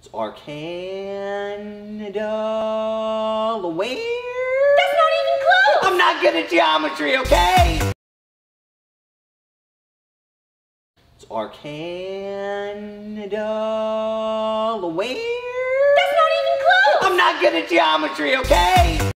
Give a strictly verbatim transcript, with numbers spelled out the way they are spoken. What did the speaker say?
It's Arcandle. Where? That's not even close! I'm not good at geometry, okay? It's Arcandle. Where? That's not even close! I'm not good at geometry, okay?